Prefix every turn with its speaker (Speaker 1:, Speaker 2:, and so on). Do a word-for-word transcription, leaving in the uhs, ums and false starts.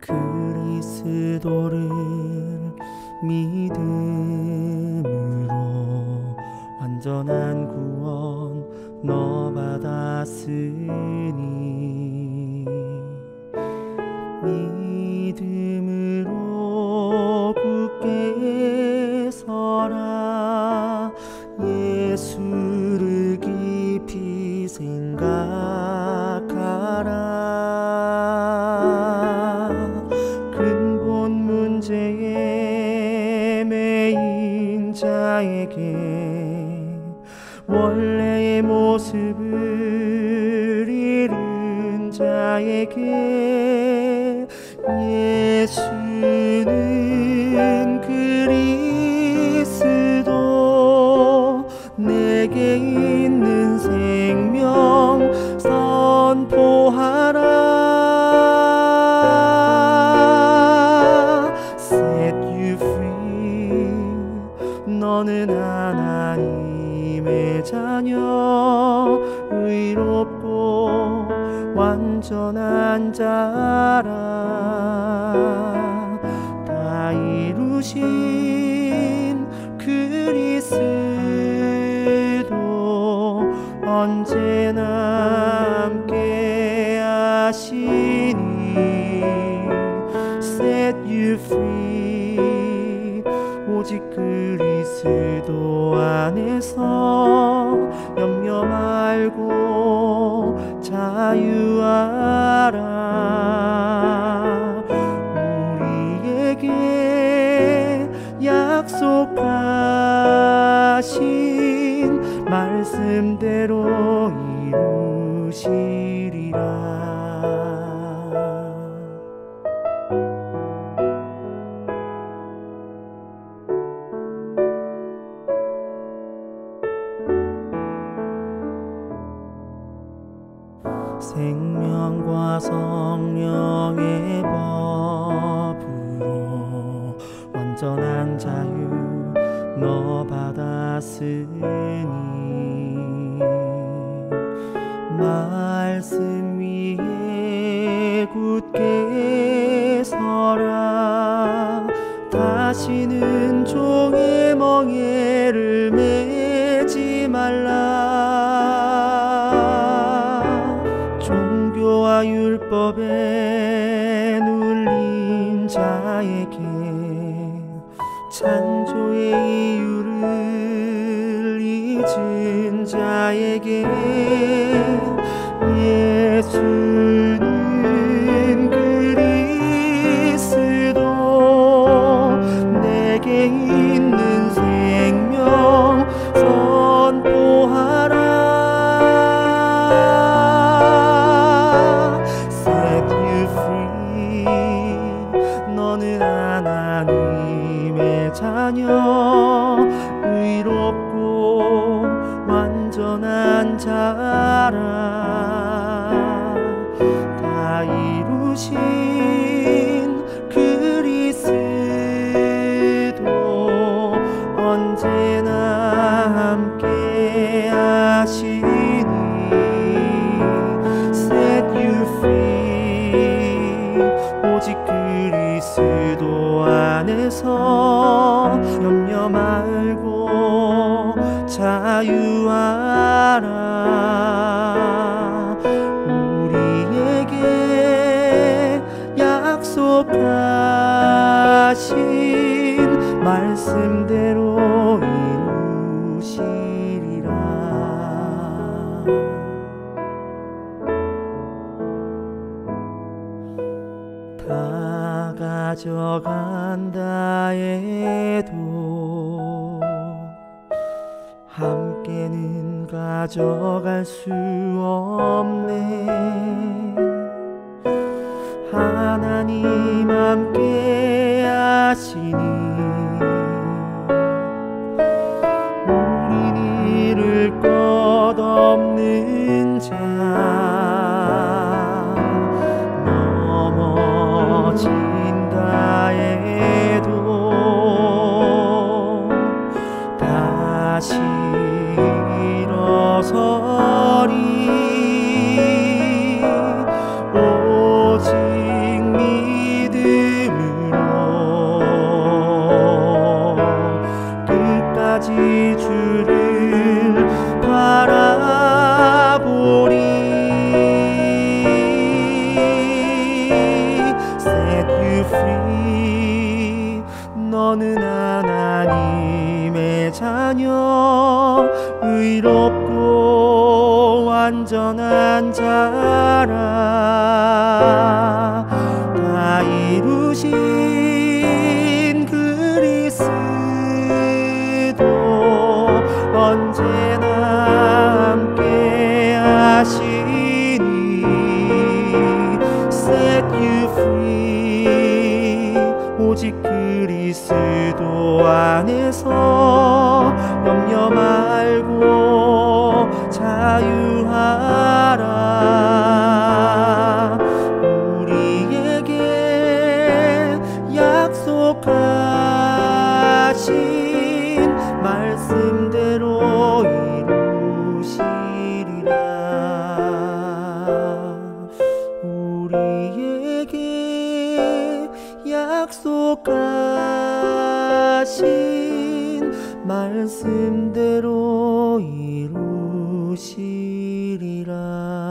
Speaker 1: 그리스도를 믿음으로 완전한 구원 너 받았으니 믿음으로 굳게 서라. 예수를 깊이 생각하라. 근본 문제에 매인 자에게 원래의 모습을 잃은 자에게 예수는 그리스도 내게 있는 생명 선포하라. Set you free. 너는 하나님의 자녀 의롭고 완전한 자라. 다 이루신 그리스도 언제나 함께 하시니 Set you free. 오직 그리스도 안에서 염려 말고 자유하라. 우리에게 약속하신 말씀대로 이루시리라. 생명과 성령의 법으로 완전한 자유 너 받았으니 말씀 위에 굳게 서라. 다시는 종의 멍에를 매지 말라. 종교와 율법에 눌린 자에게 찬조의 이유를 잊은 자에게 예수는 그리스도 내게 있는 생명 선포하라. Set you free. 너는 하나님의 자녀 의롭고 완전한 자라. 다 이루신 그리스도 언제나 함께 하시니 Set you free. 오직 그리스도 안에서 염려 말고 자유하라. 우리에게 약속하신 말씀대로 이루시리라. 다 가져간다 해도 함께는 가져갈 수 없네. 하나님 함께 하시니 우린 잃을 것 없는 자. 넘어진다 해도 다시 일어서리. 우리에게 약속하신 말씀대로 이루시리라.